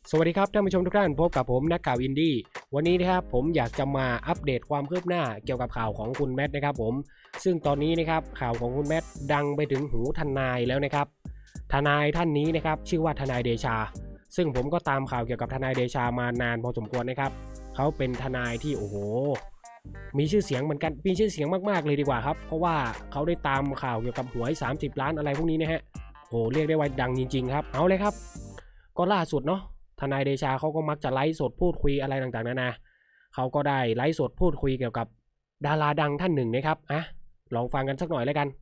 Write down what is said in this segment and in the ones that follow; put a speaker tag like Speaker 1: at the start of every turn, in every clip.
Speaker 1: สวัสดีครับท่านผู้ชมทุกท่านพบกับผมนักข่าวอินดี้วันนี้นะครับผมอยากจะมาอัปเดตความคืบหน้าเกี่ยวกับข่าวของคุณแมทนะครับผมซึ่งตอนนี้นะครับข่าวของคุณแมทดังไปถึงหูทนายแล้วนะครับทนายท่านนี้นะครับชื่อว่าทนายเดชาซึ่งผมก็ตามข่าวเกี่ยวกับทนายเดชามานานพอสมควรนะครับเขาเป็นทนายที่โอ้โหมีชื่อเสียงเหมือนกันมีชื่อเสียงมากๆเลยดีกว่าครับเพราะว่าเขาได้ตามข่าวเกี่ยวกับหวย30 ล้านอะไรพวกนี้นะฮะโอ้เรียกได้ว่าดังจริงๆครับเอาเลยครับก็ล่าสุดเนาะทนายเดชาเขาก็มักจะไลฟ์สดพูดคุยอะไรต่างๆนานาเขาก็ได้ไลฟ์สดพูดคุยเกี่ยวกับดาราดังท่านหนึ่งนะครับลองฟังกันสักหน่อยแล้วกัน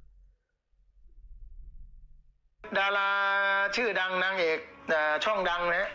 Speaker 2: ดาราชื่อดังนางเอกช่องดังนะ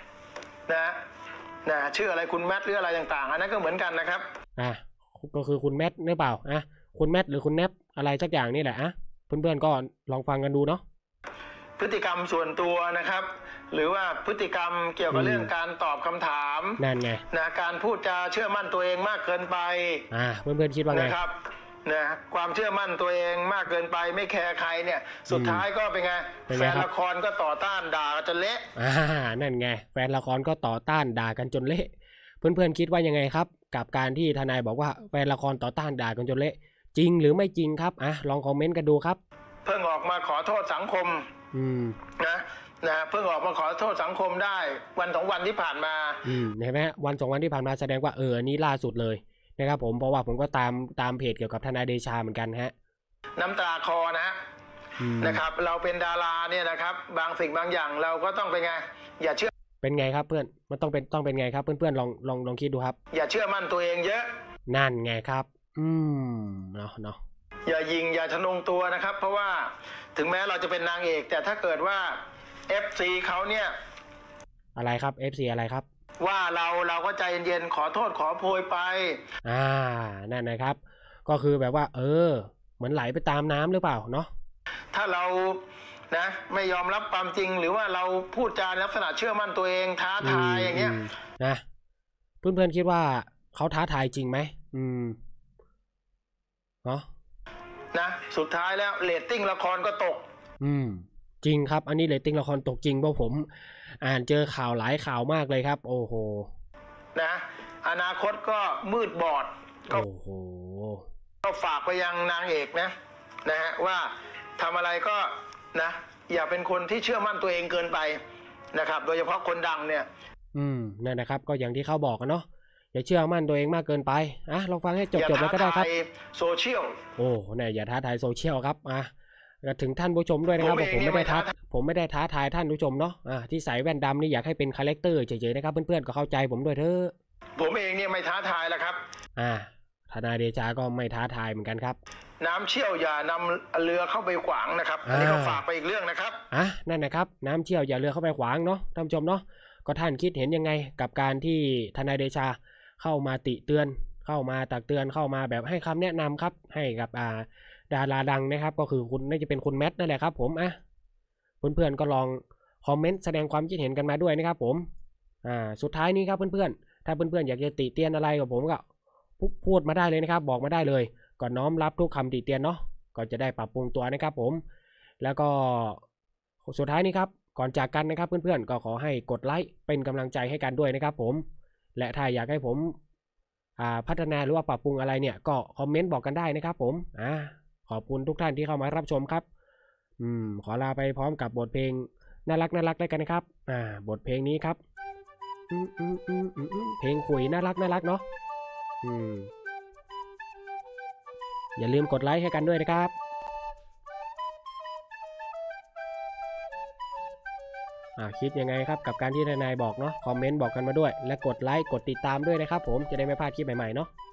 Speaker 2: ชื่ออะไรคุณแมทหรืออะไรต่างๆอันนั้นก็เหมือนกันนะครับ
Speaker 1: ก็คือคุณแมทหรือเปล่าคุณแมทหรือคุณแนปอะไรสักอย่างนี่แหละเพื่อนๆก็ลองฟังกันดูเนาะ
Speaker 2: พฤติกรรมส่วนตัวนะครับหรือว่าพฤติกรรมเกี่ยวกับเรื่องการตอบคำถาม
Speaker 1: นั่นไง
Speaker 2: การพูดจาเชื่อมั่นตัวเองมากเกินไป
Speaker 1: เพื่อนๆคิดว่าไง
Speaker 2: นะครับความเชื่อมั่นตัวเองมากเกินไปไม่แคร์ใครเนี่ยสุดท้ายก็เป็นไงแฟนละครก็ต่อต้านด่ากันจนเละ
Speaker 1: นั่นไงแฟนละครก็ต่อต้านด่ากันจนเละเพื่อนๆคิดว่ายังไงครับกับการที่ทนายบอกว่าแฟนละครต่อต้านด่ากันจนเละจริงหรือไม่จริงครับลองคอมเมนต์กันดูครับ
Speaker 2: เพิ่งออกมาขอโทษสังคมเพิ่งออกมาขอโทษสังคมได้วัน2 วันที่ผ่านมา
Speaker 1: เห็นไหมวัน2 วันที่ผ่านมาแสดงว่าอันนี้ล่าสุดเลยนะครับผมเพราะว่าผมก็ตามเพจเกี่ยวกับทนายเดชาเหมือนกันฮะ
Speaker 2: น้ำตาคอนะครับเราเป็นดาราเนี่ยนะครับบางสิ่งบางอย่างเราก็ต้องเป็นไงอย่าเชื่อ
Speaker 1: เป็นไงครับเพื่อนมันต้องเป็นไงครับเพื่อนๆลองคิดดูครับ
Speaker 2: อย่าเชื่อมั่นตัวเองเยอะ
Speaker 1: นั่นไงครับเนาะ
Speaker 2: อย่ายิงอย่าทะนงตัวนะครับเพราะว่าถึงแม้เราจะเป็นนางเอกแต่ถ้าเกิดว่า FC เขาเนี่ย
Speaker 1: อะไรครับ FC อะไรครับ
Speaker 2: ว่าเราก็ใจเย็นๆขอโทษขอโพยไป
Speaker 1: นั่นนะครับก็คือแบบว่าเหมือนไหลไปตามน้ำหรือเปล่าเนาะ
Speaker 2: ถ้าเราไม่ยอมรับความจริงหรือว่าเราพูดจาลักษณะเชื่อมั่นตัวเองท้าทายอย่างเงี้ย
Speaker 1: เพื่อนๆคิดว่าเขาท้าทายจริงไหมเนาะ
Speaker 2: สุดท้ายแล้วเรตติ้งละครก็ตก
Speaker 1: จริงครับอันนี้เรตติ้งละครตกจริงเพราะผมอ่านเจอข่าวหลายข่าวมากเลยครับโอ้โห
Speaker 2: อนาคตก็มืดบอดก็ฝากไปยังนางเอกนะฮะว่าทำอะไรก็อย่าเป็นคนที่เชื่อมั่นตัวเองเกินไปนะครับโดยเฉพาะคนดังเนี่ย
Speaker 1: นั่นนะครับก็อย่างที่เขาบอกกันเนาะอย่าเชื่อมั่นตัวเองมากเกินไปลองฟังให้จบแล้วก็ได้ครับ
Speaker 2: โซเชียล
Speaker 1: อย่าท้าทายโซเชียลครับถึงท่านผู้ชมด้วยนะครับผมไม่ได้ท้าทายท่านผู้ชมเนาะที่ใส่แว่นดำนี่อยากให้เป็นคาแรคเตอร์เฉยๆนะครับเพื่อนๆก็เข้าใจผมด้วยเถอะ
Speaker 2: ผมเองเนี่ยไม่ท้าทายแล้วครับ
Speaker 1: ทนายเดชาก็ไม่ท้าทายเหมือนกันครับ
Speaker 2: น้ำเชี่ยวอย่านำเรือเข้าไปขวางนะครับอันนี้ก็ฝากไปอีกเรื่องนะครับ
Speaker 1: นั่นนะครับน้ำเชี่ยวอย่าเรือเข้าไปขวางเนาะท่านผู้ชมเนาะก็ท่านคิดเห็นยังไงกับการที่ทนายเดชาเข้ามาติเตือนเข้ามาตักเตือนเข้ามาแบบให้คำแนะนำครับให้กับดาราดังนะครับก็คือคุณน่าจะเป็นคุณแมทนั่นแหละครับผมเพื่อนๆก็ลองคอมเมนต์แสดงความคิดเห็นกันมาด้วยนะครับผมสุดท้ายนี้ครับเพื่อนๆถ้าเพื่อนๆอยากจะติเตียนอะไรกับผมก็พูดมาได้เลยนะครับบอกมาได้เลยก็น้อมรับทุกคำติเตียนเนาะก็จะได้ปรับปรุงตัวนะครับผมแล้วก็สุดท้ายนี้ครับก่อนจากกันนะครับเพื่อนๆก็ขอให้กดไลค์เป็นกำลังใจให้กันด้วยนะครับผมและถ้าอยากให้ผมพัฒนาหรือว่าปรับปรุงอะไรเนี่ยก็คอมเมนต์บอกกันได้นะครับผมขอบคุณทุกท่านที่เข้ามารับชมครับขอลาไปพร้อมกับบทเพลงน่ารักด้วยกันนะครับบทเพลงนี้ครับเพลงคุยน่ารักเนาะอย่าลืมกดไลค์ให้กันด้วยนะครับคิดยังไงครับกับการที่ทนายบอกเนาะคอมเมนต์บอกกันมาด้วยและกดไลค์กดติดตามด้วยนะครับผมจะได้ไม่พลาดคลิปใหม่ๆเนาะ